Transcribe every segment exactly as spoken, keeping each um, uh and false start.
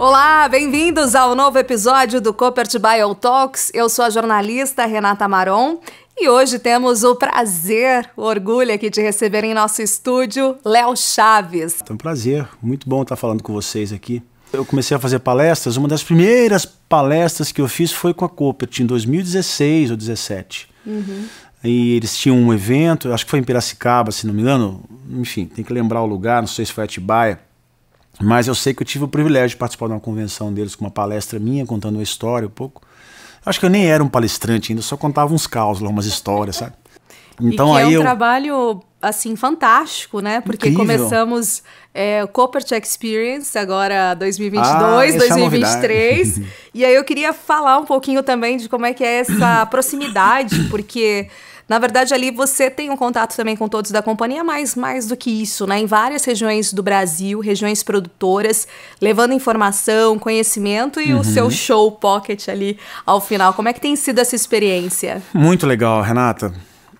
Olá, bem-vindos ao novo episódio do Coopert Bio Talks. Eu sou a jornalista Renata Maron e hoje temos o prazer, o orgulho aqui de receber em nosso estúdio Léo Chaves. É um prazer, muito bom estar falando com vocês aqui. Eu comecei a fazer palestras, uma das primeiras palestras que eu fiz foi com a Coopert em dois mil e dezesseis ou dois mil e dezessete. Uhum. E eles tinham um evento, acho que foi em Piracicaba, se não me engano, enfim, tem que lembrar o lugar, não sei se foi Atibaia. Mas eu sei que eu tive o privilégio de participar de uma convenção deles com uma palestra minha, contando uma história um pouco. Acho que eu nem era um palestrante ainda, só contava uns causos, umas histórias, sabe? Então, e que aí é um eu... trabalho, assim, fantástico, né? Porque incrível. Começamos é, o Coopert Experience, agora dois mil e vinte e dois, ah, dois mil e vinte e três. É e aí eu queria falar um pouquinho também de como é que é essa proximidade, porque... Na verdade, ali você tem um contato também com todos da companhia, mas mais do que isso, né? Em várias regiões do Brasil, regiões produtoras, levando informação, conhecimento e uhum. o seu show pocket ali ao final. Como é que tem sido essa experiência? Muito legal, Renata.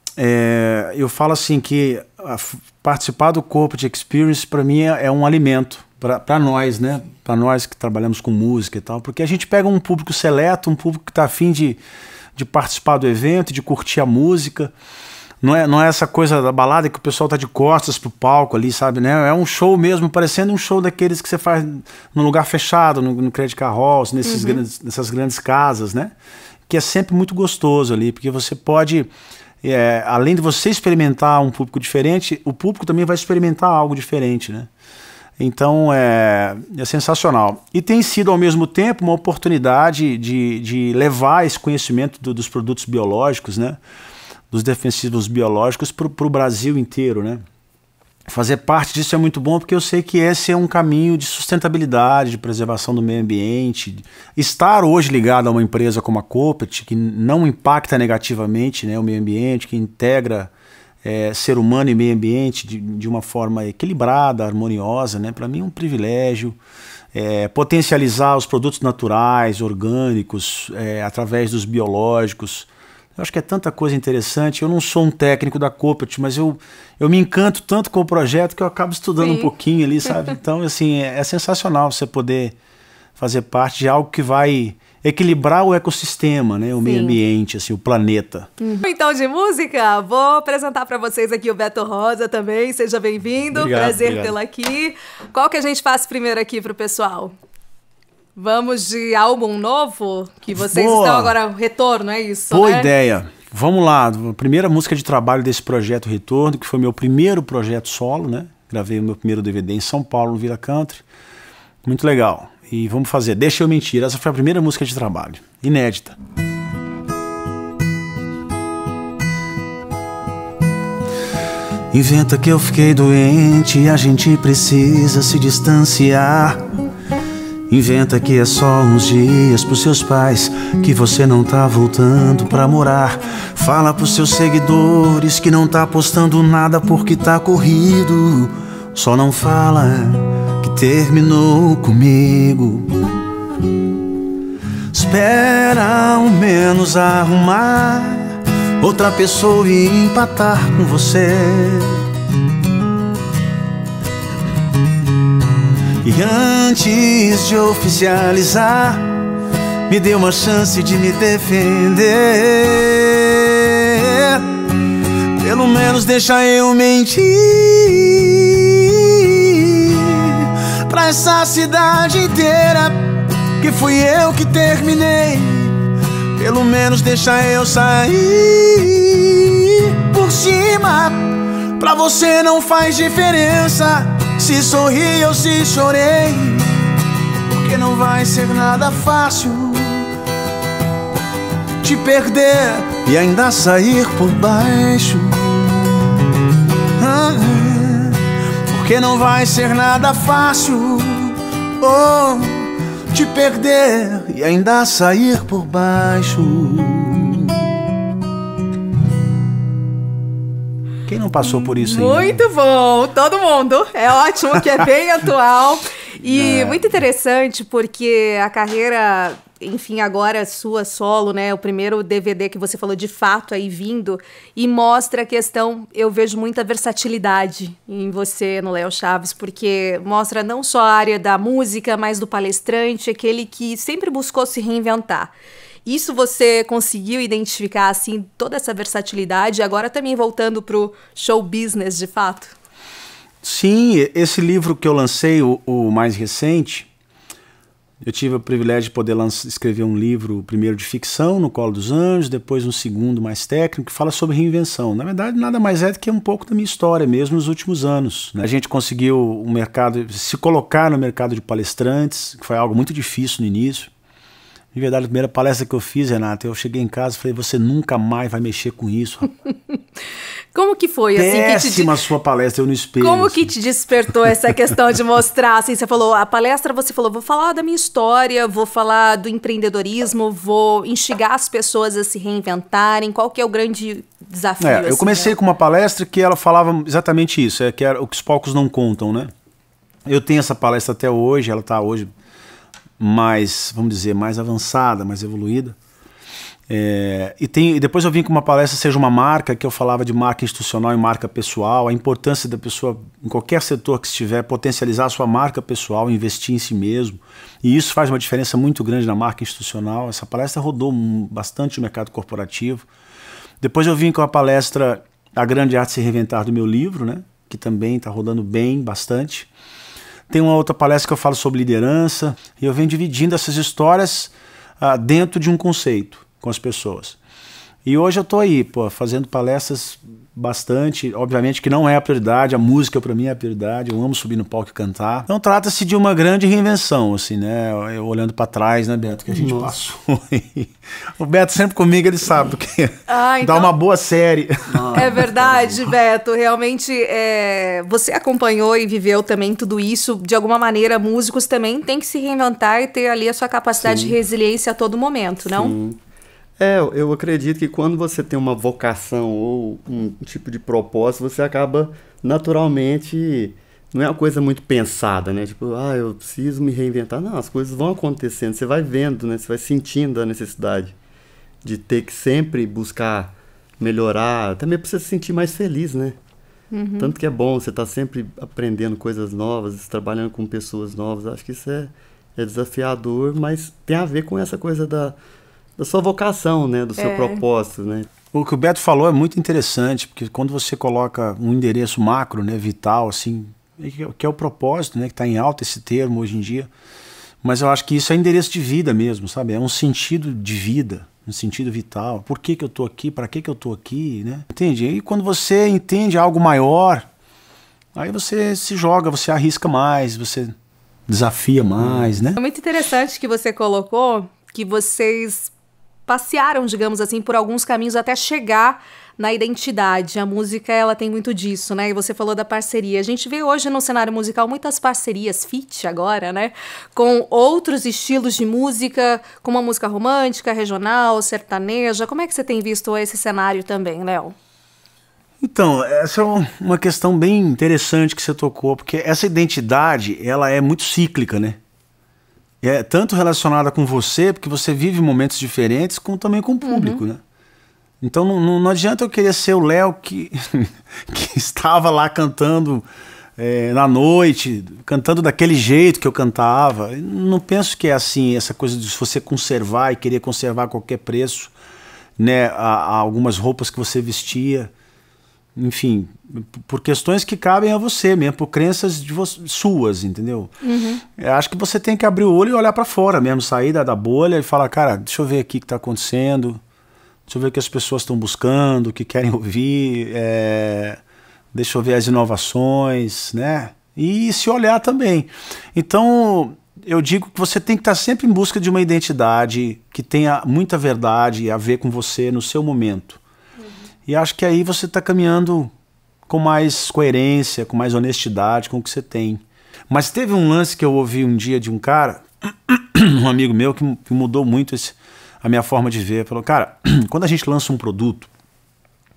É, eu falo assim que a, participar do Coopert Experience para mim é, é um alimento para nós, né? Para nós que trabalhamos com música e tal, porque a gente pega um público seleto, um público que está afim de... de participar do evento, de curtir a música. Não é, não é essa coisa da balada que o pessoal tá de costas pro palco ali, sabe, né? É um show mesmo, parecendo um show daqueles que você faz num lugar fechado, no, no Credit Car Halls, nesses uhum. grandes, nessas grandes casas, né? Que é sempre muito gostoso ali, porque você pode, é, além de você experimentar um público diferente, o público também vai experimentar algo diferente, né? Então é, é sensacional. E tem sido ao mesmo tempo uma oportunidade de, de levar esse conhecimento do, dos produtos biológicos, né, dos defensivos biológicos para o Brasil inteiro, né? Fazer parte disso é muito bom porque eu sei que esse é um caminho de sustentabilidade, de preservação do meio ambiente. Estar hoje ligado a uma empresa como a Coopert, que não impacta negativamente, né, o meio ambiente, que integra É, ser humano e meio ambiente de, de uma forma equilibrada, harmoniosa, né? Para mim é um privilégio. É, potencializar os produtos naturais, orgânicos, é, através dos biológicos. Eu acho que é tanta coisa interessante. Eu não sou um técnico da Coopert, mas eu, eu me encanto tanto com o projeto que eu acabo estudando Sim. um pouquinho ali, sabe? Então, assim, é, é sensacional você poder fazer parte de algo que vai... equilibrar o ecossistema, né, o Sim. meio ambiente, assim, o planeta. Uhum. Então, de música, vou apresentar para vocês aqui o Beto Rosa também. Seja bem-vindo, prazer tê-lo aqui. Qual que a gente faz primeiro aqui pro pessoal? Vamos de álbum novo? Que vocês Boa. Estão agora, retorno, é isso, Boa né? ideia. Vamos lá, a primeira música de trabalho desse projeto Retorno, que foi meu primeiro projeto solo, né? Gravei o meu primeiro D V D em São Paulo, no Vila Country. Muito legal. E vamos fazer Deixa Eu Mentir. Essa foi a primeira música de trabalho, inédita. Inventa que eu fiquei doente e a gente precisa se distanciar. Inventa que é só uns dias pros seus pais, que você não tá voltando pra morar. Fala pros seus seguidores que não tá postando nada porque tá corrido. Só não fala que terminou comigo. Espera ao menos arrumar outra pessoa e empatar com você. E antes de oficializar, me dê uma chance de me defender. Pelo menos deixa eu mentir pra essa cidade inteira que fui eu que terminei. Pelo menos deixa eu sair por cima. Pra você não faz diferença se sorri ou se chorei, porque não vai ser nada fácil te perder e ainda sair por baixo. Ah, porque não vai ser nada fácil, oh, te perder e ainda sair por baixo. Quem não passou por isso aí? Muito né? bom, todo mundo. É ótimo que é bem atual. E é. muito interessante porque a carreira enfim, agora sua solo, né? O primeiro D V D que você falou de fato aí vindo, e mostra a questão, eu vejo muita versatilidade em você, no Léo Chaves, porque mostra não só a área da música, mas do palestrante, aquele que sempre buscou se reinventar. Isso você conseguiu identificar, assim, toda essa versatilidade, agora também voltando pro show business, de fato? Sim, esse livro que eu lancei, o, o mais recente, eu tive o privilégio de poder escrever um livro, primeiro de ficção, No Colo dos Anjos, depois um segundo mais técnico, que fala sobre reinvenção. Na verdade, nada mais é do que um pouco da minha história mesmo nos últimos anos, né? A gente conseguiu o mercado, se colocar no mercado de palestrantes, que foi algo muito difícil no início. De verdade, a primeira palestra que eu fiz, Renata, eu cheguei em casa e falei, você nunca mais vai mexer com isso, rapaz. Como que foi? Péssima assim, que te... a sua palestra, eu no espelho. Como assim. que te despertou essa questão de mostrar? Assim, você falou, a palestra, você falou, vou falar da minha história, vou falar do empreendedorismo, vou instigar as pessoas a se reinventarem. Qual que é o grande desafio? É, assim, eu comecei né? com uma palestra que ela falava exatamente isso, é que era o que os palcos não contam, né? Eu tenho essa palestra até hoje, ela está hoje mais, vamos dizer, mais avançada, mais evoluída. É, e, tem, e depois eu vim com uma palestra, Seja uma Marca, que eu falava de marca institucional e marca pessoal, a importância da pessoa, em qualquer setor que estiver, potencializar a sua marca pessoal, investir em si mesmo. E isso faz uma diferença muito grande na marca institucional. Essa palestra rodou bastante no mercado corporativo. Depois eu vim com a palestra A Grande Arte de Se Reinventar, do meu livro, né, que também está rodando bem, bastante. Tem uma outra palestra que eu falo sobre liderança, e eu venho dividindo essas histórias ah, dentro de um conceito com as pessoas. E hoje eu estou aí, pô, fazendo palestras bastante, obviamente que não é a prioridade, a música para mim é a prioridade, eu amo subir no palco e cantar. Então trata-se de uma grande reinvenção, assim, né, eu olhando para trás, né, Beto, que a gente Nossa. passou. O Beto sempre comigo, ele sabe do que ah, então... dá uma boa série. É verdade, Beto, realmente é... você acompanhou e viveu também tudo isso, de alguma maneira músicos também têm que se reinventar e ter ali a sua capacidade Sim. de resiliência a todo momento, não? Sim. É, eu acredito que quando você tem uma vocação ou um tipo de propósito, você acaba naturalmente, não é uma coisa muito pensada, né? Tipo, ah, eu preciso me reinventar. Não, as coisas vão acontecendo, você vai vendo, né? Você vai sentindo a necessidade de ter que sempre buscar melhorar, também para você se sentir mais feliz, né? Uhum. Tanto que é bom, você tá sempre aprendendo coisas novas, trabalhando com pessoas novas. Acho que isso é, é desafiador, mas tem a ver com essa coisa da... da sua vocação, né? Do seu é. propósito, né? O que o Beto falou é muito interessante, porque quando você coloca um endereço macro, né, vital, assim, que é o propósito, né, que está em alta esse termo hoje em dia, mas eu acho que isso é endereço de vida mesmo, sabe? É um sentido de vida, um sentido vital. Por que que eu estou aqui? Para que que eu estou aqui, né? Entende? E quando você entende algo maior, aí você se joga, você arrisca mais, você desafia mais, né? É muito interessante que você colocou que vocês passearam, digamos assim, por alguns caminhos até chegar na identidade. A música, ela tem muito disso, né? E você falou da parceria. A gente vê hoje no cenário musical muitas parcerias, feat agora, né? Com outros estilos de música, como a música romântica, regional, sertaneja. Como é que você tem visto esse cenário também, Léo? Então, essa é uma questão bem interessante que você tocou, porque essa identidade, ela é muito cíclica, né? É tanto relacionada com você, porque você vive momentos diferentes, como também com o público, uhum. né? Então não, não, não adianta eu querer ser o Léo que, que estava lá cantando é, na noite, cantando daquele jeito que eu cantava. Não penso que é assim, essa coisa de você conservar e querer conservar a qualquer preço, né, a, a algumas roupas que você vestia. Enfim, por questões que cabem a você mesmo, por crenças de você, suas, entendeu? Uhum. Eu acho que você tem que abrir o olho e olhar para fora mesmo, sair da, da bolha e falar, cara, deixa eu ver aqui o que está acontecendo, deixa eu ver o que as pessoas estão buscando, o que querem ouvir, é, deixa eu ver as inovações, né? E se olhar também. Então, eu digo que você tem que estar sempre em busca de uma identidade que tenha muita verdade a ver com você no seu momento. E acho que aí você está caminhando com mais coerência, com mais honestidade com o que você tem. Mas teve um lance que eu ouvi um dia de um cara, um amigo meu, que mudou muito esse, a minha forma de ver. Falou, cara, quando a gente lança um produto,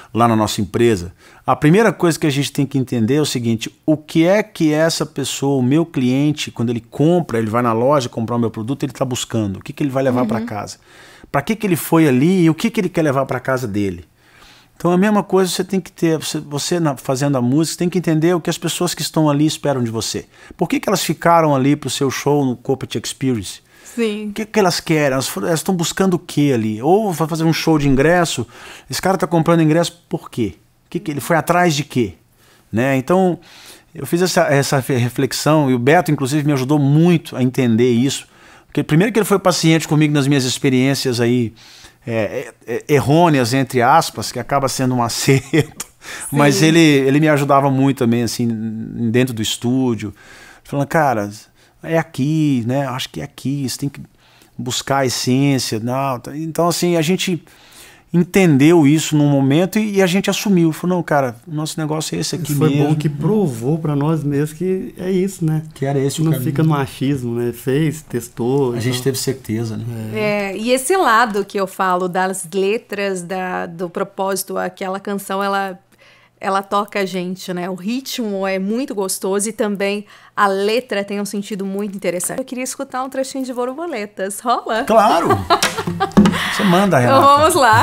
lá na nossa empresa, a primeira coisa que a gente tem que entender é o seguinte: o que é que essa pessoa, o meu cliente, quando ele compra, ele vai na loja comprar o meu produto, ele está buscando? O que, que ele vai levar uhum. para casa? Para que, que ele foi ali e o que, que ele quer levar para casa dele? Então a mesma coisa você tem que ter, você, você na, fazendo a música, tem que entender o que as pessoas que estão ali esperam de você. Por que, que elas ficaram ali para o seu show no Corporate Experience? Sim. O que, que elas querem? Elas, elas estão buscando o que ali? Ou vai fazer um show de ingresso, esse cara está comprando ingresso por quê? Que que ele foi atrás de quê? Né? Então eu fiz essa, essa reflexão e o Beto inclusive me ajudou muito a entender isso. Porque primeiro que ele foi paciente comigo nas minhas experiências aí, É, é, errôneas, entre aspas, que acaba sendo um acerto, sim. mas ele, ele me ajudava muito também, assim, dentro do estúdio, falando, cara, é aqui, né, acho que é aqui, você tem que buscar a essência, não. Então, assim, a gente entendeu isso num momento e, e a gente assumiu, falou, não, cara, o nosso negócio é esse aqui isso foi mesmo. Foi bom que provou pra nós mesmos que é isso, né? Que era esse o Não caminho. Fica no achismo, né? Fez, testou. A então. gente teve certeza, né? É. É, e esse lado que eu falo das letras, da, do propósito, aquela canção, ela, ela toca a gente, né? O ritmo é muito gostoso e também a letra tem um sentido muito interessante. Eu queria escutar um trechinho de Borboletas. Rola? Claro! Você manda, Renata. Então vamos lá.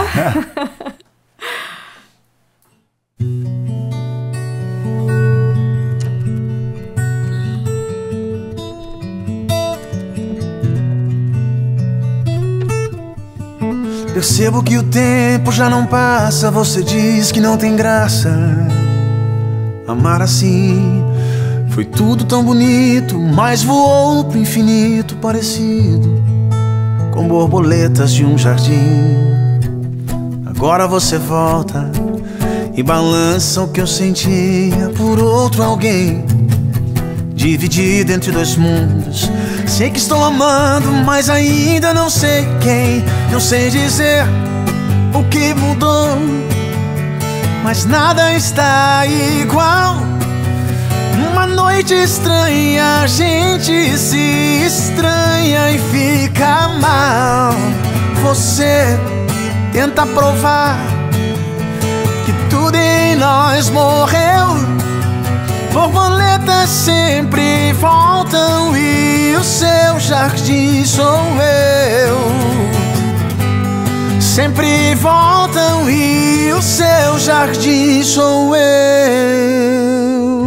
Percebo que o tempo já não passa, você diz que não tem graça. Amar assim foi tudo tão bonito, mas voou pro infinito parecido com borboletas de um jardim. Agora você volta e balança o que eu sentia por outro alguém, dividido entre dois mundos. Sei que estou amando, mas ainda não sei quem. Não sei dizer o que mudou, mas nada está igual. Numa noite estranha a gente se estranha e fica mal. Você tenta provar que tudo em nós morreu. Borboletas sempre voltam e o seu jardim sou eu. Sempre voltam e o seu jardim sou eu.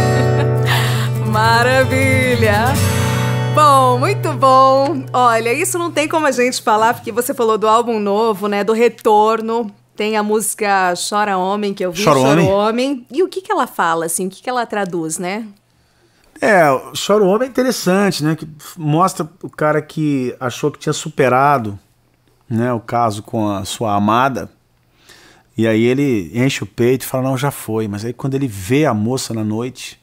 Maravilha! Bom, muito bom. Olha, isso não tem como a gente falar, porque você falou do álbum novo, né? Do retorno. Tem a música Chora Homem, que eu vi, Chora Homem. Homem. E o que que ela fala, assim? O que que ela traduz, né? É, Chora Homem é interessante, né? Que mostra o cara que achou que tinha superado, né, o caso com a sua amada. E aí ele enche o peito e fala, não, já foi. Mas aí quando ele vê a moça na noite,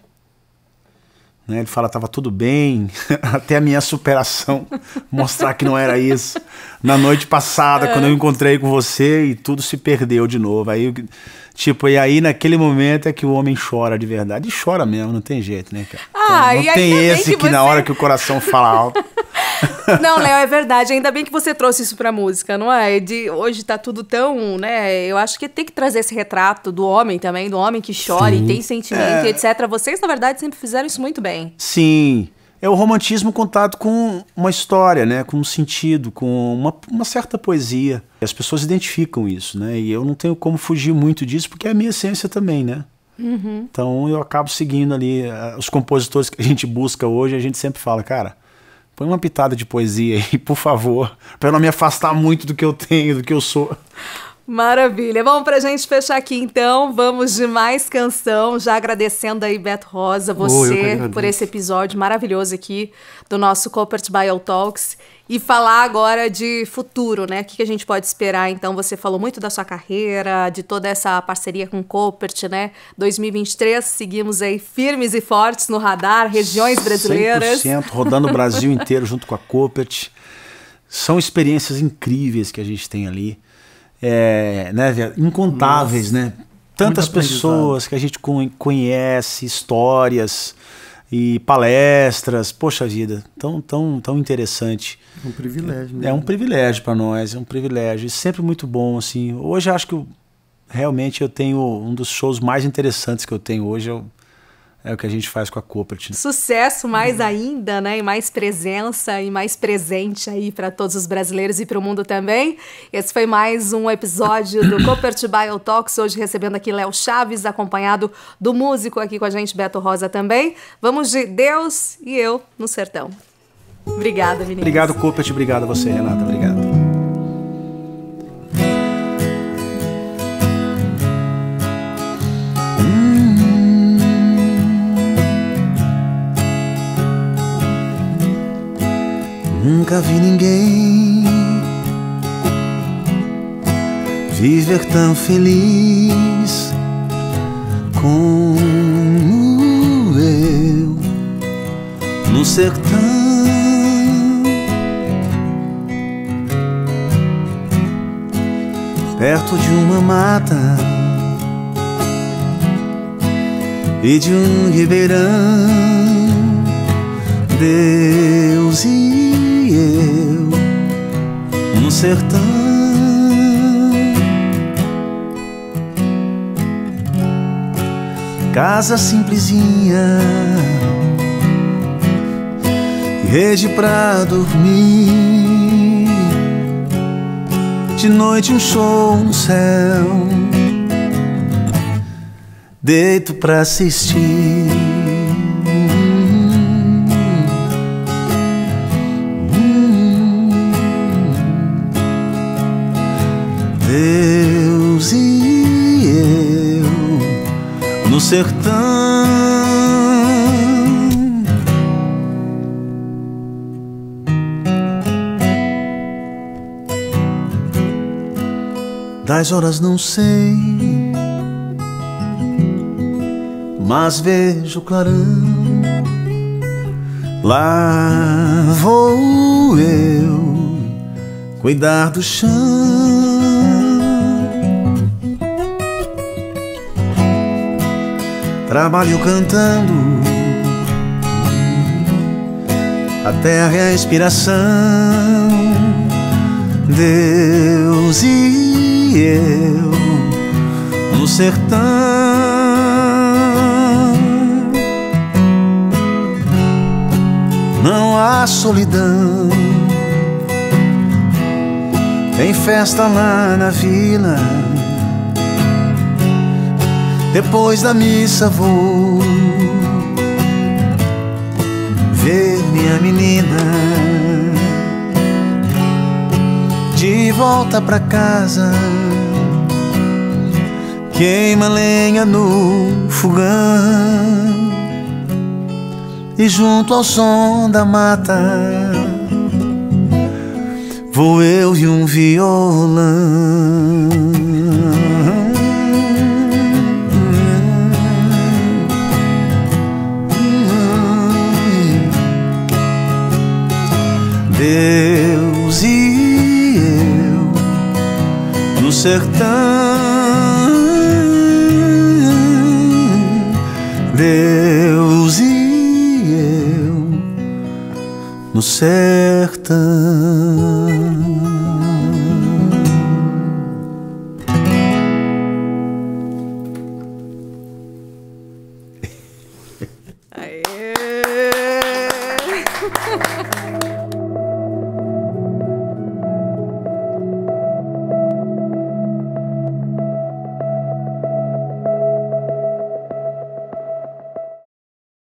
né, ele fala, tava tudo bem, até a minha superação mostrar que não era isso. Na noite passada, é. quando eu encontrei com você e tudo se perdeu de novo. Aí, tipo, e aí naquele momento é que o homem chora de verdade. E chora mesmo, não tem jeito, né, cara? Ah, então, não e tem esse que, que você... na hora que o coração fala alto. Não, Léo, é verdade. Ainda bem que você trouxe isso pra música, não é? De, hoje tá tudo tão, né? Eu acho que tem que trazer esse retrato do homem também, do homem que chora Sim. e tem sentimento, é... etcétera. Vocês, na verdade, sempre fizeram isso muito bem. Sim. É o romantismo contado com uma história, né? Com um sentido, com uma, uma certa poesia. As pessoas identificam isso, né? E eu não tenho como fugir muito disso, porque é a minha essência também, né? Uhum. Então eu acabo seguindo ali uh, os compositores que a gente busca hoje. A gente sempre fala, cara, põe uma pitada de poesia aí, por favor, para eu não me afastar muito do que eu tenho, do que eu sou. Maravilha. Bom, pra gente fechar aqui então, vamos de mais canção, já agradecendo aí, Beto Rosa, você oh, por esse episódio maravilhoso aqui do nosso Corporate Bio Talks e falar agora de futuro, né? O que a gente pode esperar? Então, você falou muito da sua carreira, de toda essa parceria com o Corporate, né? dois mil e vinte e três, seguimos aí firmes e fortes no radar, regiões brasileiras. cem por cento, rodando o Brasil inteiro junto com a Corporate. São experiências incríveis que a gente tem ali. É, né, incontáveis, Nossa, né? Tantas pessoas que a gente conhece, histórias e palestras, poxa vida, tão, tão, tão interessante. É um privilégio. É, é um privilégio para nós, é um privilégio, e sempre muito bom, assim. Hoje acho que o, realmente eu tenho um dos shows mais interessantes que eu tenho hoje, é o, é o que a gente faz com a Coopert. Sucesso mais ainda, né? E mais presença e mais presente aí para todos os brasileiros e para o mundo também. Esse foi mais um episódio do Coopert Biotalks, hoje recebendo aqui Léo Chaves, acompanhado do músico aqui com a gente, Beto Rosa também. Vamos de Deus e Eu no Sertão. Obrigada, Vinícius. Obrigado, Coopert. Obrigado a você, Renata. Obrigado. Nunca vi ninguém viver tão feliz como eu no sertão, perto de uma mata e de um ribeirão. Deus e eu no sertão, casa simplesinha, rede pra dormir, de noite um show no céu, deito pra assistir. Deus e eu no sertão, das horas não sei, mas vejo clarão. Lá vou eu cuidar do chão, trabalho cantando, a terra é a inspiração. Deus e eu no sertão, não há solidão, tem festa lá na vila. Depois da missa vou ver minha menina, de volta pra casa, queima lenha no fogão, e junto ao som da mata vou eu e um violão. Deus e eu no sertão, Deus e eu no sertão.